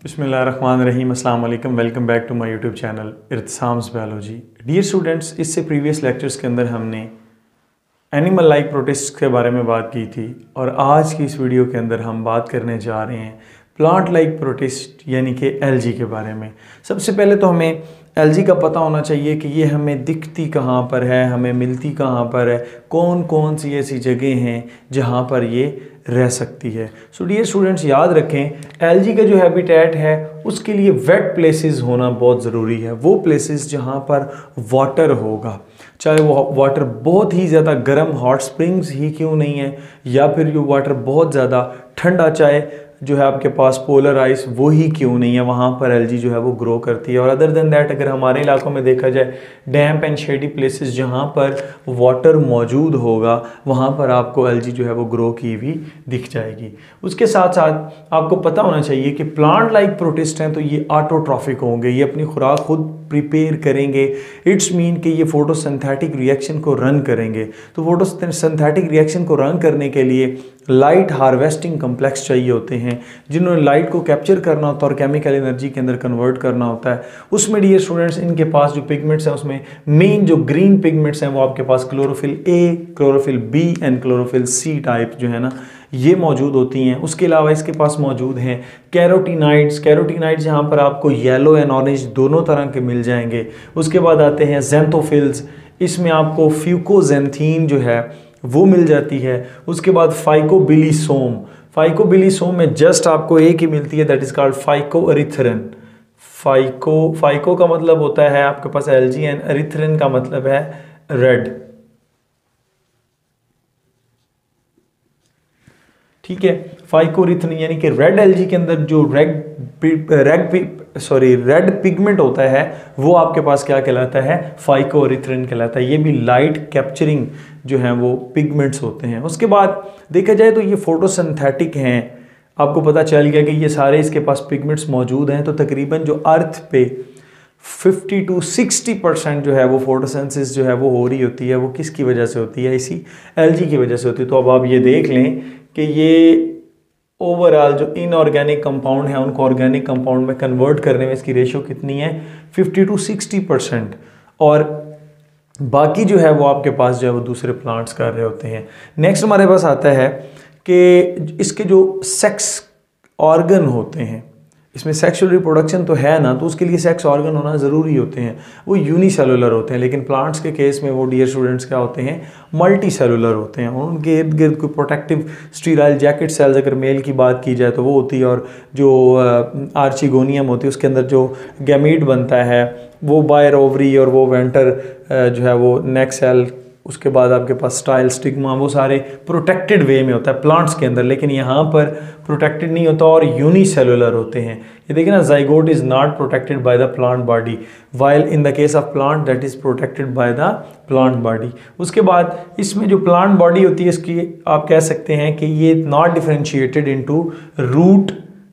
बिस्मिल्लाहिर्रहमानिर्रहीम, अस्सलाम वालेकुम। Welcome back to my YouTube channel Irtisam's biology. Dear students, इससे प्रीवियस लेक्चर्स के अंदर हमने एनिमल लाइक प्रोटिस्ट के बारे में बात की थी और आज की इस वीडियो के अंदर हम बात करने जा रहे हैं प्लांट लाइक प्रोटिस्ट यानी कि एलजी के बारे में। सबसे पहले तो हमें एलजी का पता होना चाहिए कि ये हमें दिखती कहाँ पर है, हमें मिलती कहाँ पर है, कौन कौन सी ऐसी जगह हैं जहाँ पर ये रह सकती है। सो डियर स्टूडेंट्स, याद रखें एलजी का जो हैबिटेट है उसके लिए वेट प्लेसेस होना बहुत ज़रूरी है। वो प्लेसेस जहाँ पर वाटर होगा, चाहे वो वाटर बहुत ही ज़्यादा गर्म हॉट स्प्रिंग्स ही क्यों नहीं है, या फिर जो वाटर बहुत ज़्यादा ठंडा, चाहे जो है आपके पास पोलर आइस वो ही क्यों नहीं है, वहाँ पर एलजी जो है वो ग्रो करती है। और अदर देन दैट अगर हमारे इलाकों में देखा जाए डैम्प एंड शेडी प्लेसेस जहाँ पर वाटर मौजूद होगा वहाँ पर आपको एलजी जो है वो ग्रो की हुई दिख जाएगी। उसके साथ साथ आपको पता होना चाहिए कि प्लांट लाइक प्रोटिस्ट हैं तो ये ऑटोट्रॉफिक होंगे, ये अपनी खुराक खुद प्रिपेयर करेंगे। इट्स मीन कि ये फोटोसिंथेटिक रिएक्शन को रन करेंगे। तो फोटोसिंथेटिक रिएक्शन को रन करने के लिए लाइट हार्वेस्टिंग कम्प्लेक्स चाहिए होते हैं जिन्होंने लाइट को कैप्चर करना होता है और केमिकल एनर्जी के अंदर कन्वर्ट करना होता है। उसमें डियर स्टूडेंट्स इनके पास जो पिगमेंट्स हैं उसमें मेन जो ग्रीन पिगमेंट्स हैं वो आपके पास chlorophyll A, chlorophyll B and chlorophyll C type जो है ना ये मौजूद होती हैं। उसके अलावा इसके पास मौजूद हैं कैरोटीनाइड्स। कैरोटीनाइड्स यहाँ पर आपको येलो एंड ऑरेंज दोनों तरह के मिल जाएंगे। उसके बाद आते हैं ज़ैंथोफिल्स, इसमें आपको फ्यूकोजेंथीन जो है वो मिल जाती है। उसके बाद फाइकोबिलिसोम, फाइकोबिलिसोम में जस्ट आपको एक ही मिलती है, that is called phycoerythrin. Phyco का मतलब होता है आपके पास एलजी एंड एरिथ्रिन का मतलब है रेड। ठीक है, फाइकोरिथ्रिन यानी कि रेड एलजी के अंदर जो रेड पिगमेंट होता है वो आपके पास क्या कहलाता है, फाइकोरिथ्रिन कहलाता है। ये भी लाइट कैप्चरिंग जो है वो पिगमेंट्स होते हैं। उसके बाद देखा जाए तो ये फोटोसिंथेटिक हैं। आपको पता चल गया कि ये सारे इसके पास पिगमेंट्स मौजूद हैं। तो तकरीबन जो अर्थ पे 50 to 60% जो है वो फोटोसिंथेसिस जो है वो हो रही होती है, वो किसकी वजह से होती है, इसी एलजी की वजह से होती है। तो अब आप ये देख लें कि ये ओवरऑल जो इनऑर्गेनिक कंपाउंड है उनको ऑर्गेनिक कंपाउंड में कन्वर्ट करने में इसकी रेशो कितनी है, 50 to 60%। और बाकी जो है वो आपके पास जो है वो दूसरे प्लांट्स कर रहे होते हैं। नेक्स्ट हमारे पास आता है कि इसके जो सेक्स ऑर्गन होते हैं, इसमें सेक्सुअल रिप्रोडक्शन तो है ना, तो उसके लिए सेक्स ऑर्गन होना ज़रूरी होते हैं, वो यूनिसेलुलर होते हैं। लेकिन प्लांट्स के केस में वो डियर स्टूडेंट्स क्या होते हैं, मल्टी सेलुलर होते हैं। उनके इर्द गिर्द कोई प्रोटेक्टिव स्टीराइल जैकेट सेल्स अगर मेल की बात की जाए तो वो होती है, और जो आर्चिगोनियम होती है उसके अंदर जो गैमीट बनता है वो बायर ओवरी और वो वेंटर जो है वो नेक सेल, उसके बाद आपके पास स्टाइल स्टिग्मा, वो सारे प्रोटेक्टेड वे में होता है प्लांट्स के अंदर। लेकिन यहाँ पर प्रोटेक्टेड नहीं होता और यूनिसेलुलर होते हैं। ये देखिए ना, zygote is not protected by the plant body, while in the case of plant that is protected by the plant body. उसके बाद इसमें जो प्लांट बॉडी होती है इसकी आप कह सकते हैं कि ये नॉट डिफ्रेंशिएटेड इनटू रूट,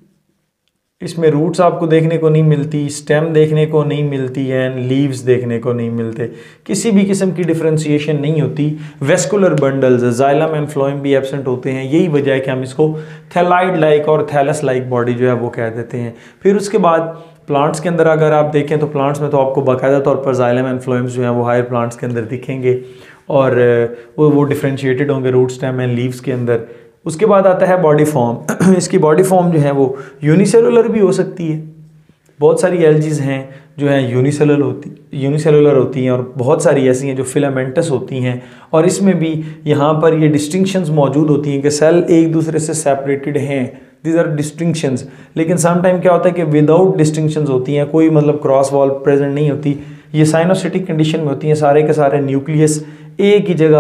इसमें रूट्स आपको देखने को नहीं मिलती, स्टेम देखने को नहीं मिलती है, लीव्स देखने को नहीं मिलते, किसी भी किस्म की डिफ्रेंशिएशन नहीं होती। Vascular bundles, xylem and phloem भी एब्सेंट होते हैं। यही वजह है कि हम इसको थैलाइड लाइक और थैलस लाइक बॉडी जो है वो कह देते हैं। फिर उसके बाद प्लांट्स के अंदर अगर आप देखें तो प्लांट्स में तो आपको बाकायदा तौर पर जाइलम एंड फ्लोएम्स जो हैं वो हायर प्लांट्स के अंदर दिखेंगे और वो डिफ्रेंशिएटेड होंगे रूट, स्टेम एंड लीव्स के अंदर। उसके बाद आता है बॉडी फॉर्म। इसकी बॉडी फॉर्म जो है वो यूनिसेलुलर भी हो सकती है। बहुत सारी एलजीज हैं जो हैं यूनिसेलुलर होती हैं और बहुत सारी ऐसी हैं जो फिलामेंटस होती हैं। और इसमें भी यहाँ पर ये डिस्टिंक्शंस मौजूद होती हैं कि सेल एक दूसरे से सेपरेटेड हैं, दीज आर डिस्टिंक्शंस। लेकिन सम टाइम क्या होता है कि विदाउट डिस्टिंक्शंस होती हैं, कोई मतलब क्रॉस वॉल प्रेजेंट नहीं होती। ये साइनोसिटिक कंडीशन में होती हैं, सारे के सारे न्यूक्लियस एक ही जगह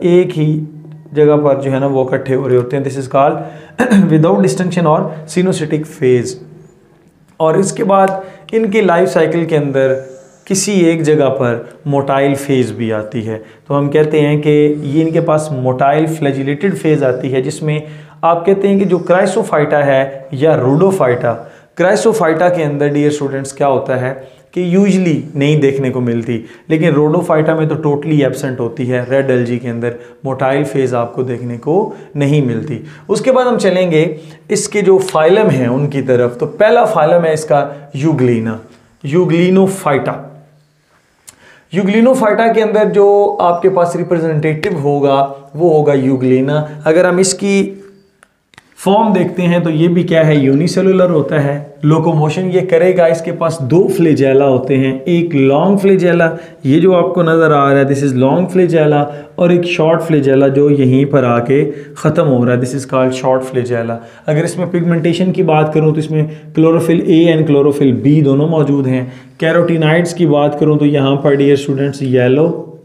पर जो है ना वो इकट्ठे हो रहे होते हैं। This is called without distinction और सिनोसिटिक फेज। और इसके बाद इनके लाइफ साइकिल के अंदर किसी एक जगह पर मोटाइल फेज भी आती है। तो हम कहते हैं कि ये इनके पास मोटाइल फ्लैजिलेटेड फेज आती है, जिसमें आप कहते हैं कि जो क्राइसोफाइटा है या रूडोफाइटा, क्राइसोफाइटा के अंदर डियर स्टूडेंट्स क्या होता है कि यूजली नहीं देखने को मिलती, लेकिन रोडोफाइटा में तो टोटली एब्सेंट होती है। रेड एल्जी के अंदर मोटाइल फेज आपको देखने को नहीं मिलती। उसके बाद हम चलेंगे इसके जो फाइलम हैं उनकी तरफ। तो पहला फाइलम है इसका यूग्लिना, यूग्लिनोफाइटा। यूग्लिनोफाइटा के अंदर जो आपके पास रिप्रेजेंटेटिव होगा वो होगा यूग्लिना। अगर हम इसकी फॉर्म देखते हैं तो ये भी क्या है, यूनिसेलुलर होता है। लोकोमोशन ये करेगा, इसके पास दो फ्लेजेला होते हैं, एक लॉन्ग फ्लेजेला ये जो आपको नज़र आ रहा है दिस इज़ लॉन्ग फ्लेजेला, और एक शॉर्ट फ्लेजेला जो यहीं पर आके ख़त्म हो रहा है this is called short flagella. अगर इसमें पिगमेंटेशन की बात करूँ तो इसमें chlorophyll A and chlorophyll B दोनों मौजूद हैं। कैरोटीनाइड्स की बात करूँ तो यहाँ पर डियर स्टूडेंट्स येलो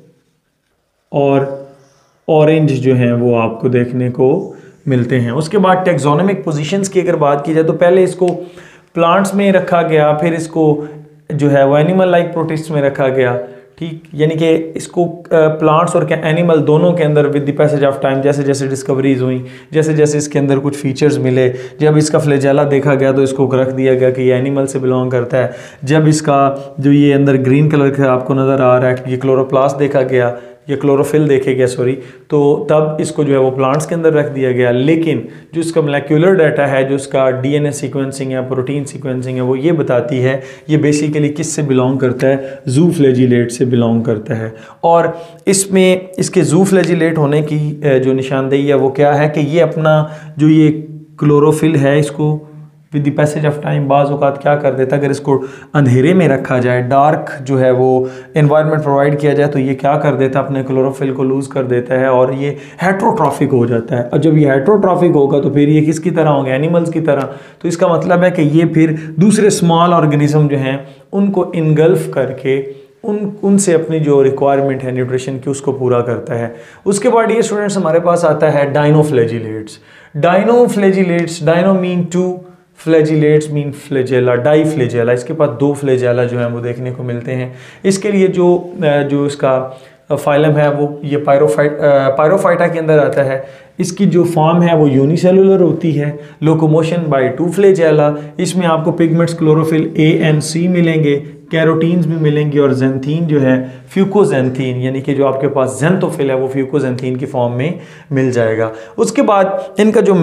और ऑरेंज जो हैं वो आपको देखने को मिलते हैं। उसके बाद टेक्सोनोमिक पोजीशंस की अगर बात की जाए तो पहले इसको प्लांट्स में रखा गया, फिर इसको जो है वो एनिमल लाइक प्रोटिस्ट में रखा गया, ठीक, यानी कि इसको प्लांट्स और एनिमल दोनों के अंदर with the passage of time जैसे जैसे डिस्कवरीज हुई, जैसे जैसे इसके अंदर कुछ फीचर्स मिले, जब इसका फ्लेजेला देखा गया तो इसको रख दिया गया कि ये एनिमल से बिलोंग करता है। जब इसका जो ये अंदर ग्रीन कलर का आपको नज़र आ रहा है ये क्लोरोप्लास्ट देखा गया, ये क्लोरोफिल देखे गया सॉरी, तो तब इसको जो है वो प्लांट्स के अंदर रख दिया गया। लेकिन जो इसका मोलेक्युलर डाटा है, जो इसका डीएनए सीक्वेंसिंग है, प्रोटीन सीक्वेंसिंग है, वो ये बताती है ये बेसिकली किस से बिलोंग करता है, जू फ्लैजिलेट से बिलोंग करता है। और इसमें इसके जू फ्लैजिलेट होने की जो निशानदेही है वो क्या है कि ये अपना जो ये क्लोरोफिल है इसको with the passage of time बाज़ औक़ात क्या कर देता है, अगर इसको अंधेरे में रखा जाए, डार्क जो है वो एनवायरनमेंट प्रोवाइड किया जाए तो ये क्या कर देता है, अपने क्लोरोफिल को लूज़ कर देता है और ये हेट्रोट्रॉफिक हो जाता है। और जब ये हेट्रोट्रॉफिक होगा तो फिर ये किसकी तरह होंगे, एनिमल्स की तरह। तो इसका मतलब है कि ये फिर दूसरे स्मॉल ऑर्गेनिज्म जो हैं उनको इनगल्फ करके उनसे अपनी जो रिक्वायरमेंट है न्यूट्रिशन की उसको पूरा करता है। उसके बाद ये स्टूडेंट्स हमारे पास आता है dinoflagellates. Dinoflagellates, dino mean two, flagellates mean flagella, di flagella, इसके पास दो फ्लैजेला जो है वो देखने को मिलते हैं। इसके लिए जो इसका फाइलम है वो ये पायरोफाइटा के अंदर आता है। इसकी जो फॉर्म है वो यूनिसेलुलर होती है। लोकोमोशन बाय टू फ्लैजेला, इसमें आपको pigments chlorophyll A and C मिलेंगे, कैरोटीन्स भी मिलेंगे और जेंथीन जो है फ्यूकोजेंथीन, यानी कि जो आपके पास जेंथोफिल है वो फ्यूकोजेंथीन की फॉर्म में मिल जाएगा। उसके बाद इनका जो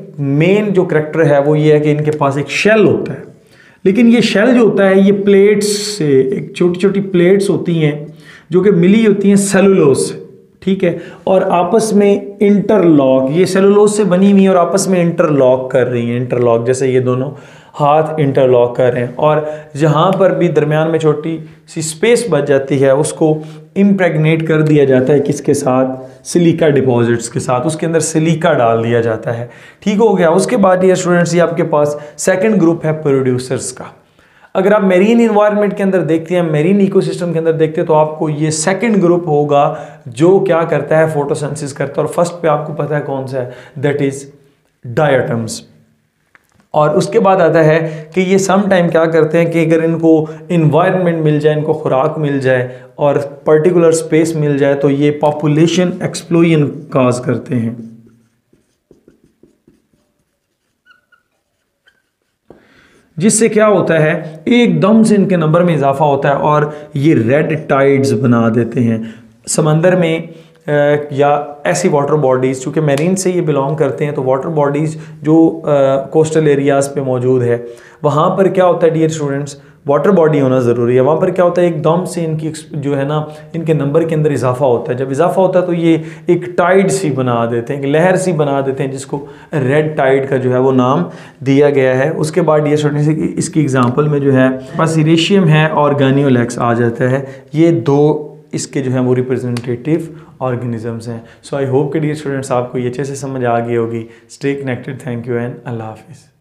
मेन जो करैक्टर है वो ये है कि इनके पास एक शेल होता है, लेकिन ये शेल जो होता है ये प्लेट्स से, एक छोटी छोटी प्लेट्स होती हैं जो कि मिली होती हैं सेलुलोज से, ठीक है, और आपस में इंटरलॉक, ये सेलुलोज से बनी हुई है और आपस में इंटरलॉक कर रही हैं, इंटरलॉक जैसे ये दोनों हाथ इंटरलॉक कर रहे हैं। और जहाँ पर भी दरमियान में छोटी सी स्पेस बच जाती है उसको इम्प्रेगनेट कर दिया जाता है, किसके साथ, सिलिका डिपॉजिट्स के साथ, उसके अंदर सिलिका डाल दिया जाता है, ठीक हो गया। उसके बाद ये स्टूडेंट्स ये आपके पास सेकंड ग्रुप है प्रोड्यूसर्स का। अगर आप मेरीन इन्वायरमेंट के अंदर देखते हैं, मेरीन इकोसिस्टम के अंदर देखते हैं तो आपको ये सेकंड ग्रुप होगा जो क्या करता है, फोटोसिंथेसिस करता है। और फर्स्ट पे आपको पता है कौन सा है, दैट इज डायटम्स। और उसके बाद आता है कि ये सम टाइम क्या करते हैं कि अगर इनको इन्वायरमेंट मिल जाए, इनको खुराक मिल जाए और पर्टिकुलर स्पेस मिल जाए तो ये पॉपुलेशन एक्सप्लोजन काज करते हैं। जिससे क्या होता है, एकदम से इनके नंबर में इजाफा होता है और ये रेड टाइड्स बना देते हैं समंदर में या ऐसी वाटर बॉडीज़, चूँकि मेरीन से ये बिलोंग करते हैं तो वाटर बॉडीज़ जो कोस्टल एरियाज़ पे मौजूद है वहाँ पर क्या होता है डियर स्टूडेंट्स, वाटर बॉडी होना ज़रूरी है। वहाँ पर क्या होता है, एकदम से इनकी जो है ना इनके नंबर के अंदर इजाफा होता है। जब इजाफा होता है तो ये एक टाइड सी बना देते हैं, एक लहर सी बना देते हैं, जिसको रेड टाइड का जो है वो नाम दिया गया है। उसके बाद ये स्टूडेंट्स इसकी एग्जांपल में जो है बस इरेशियम है और गानियोलेक्स आ जाता है। ये दो इसके जो है वो रिप्रेजेंटेटिव ऑर्गेनिजम्स हैं। सो आई होप कि डियर स्टूडेंट्स आपको ये अच्छे से समझ आ गई होगी। Stay connected, thank you and अल्लाह हाफिज़।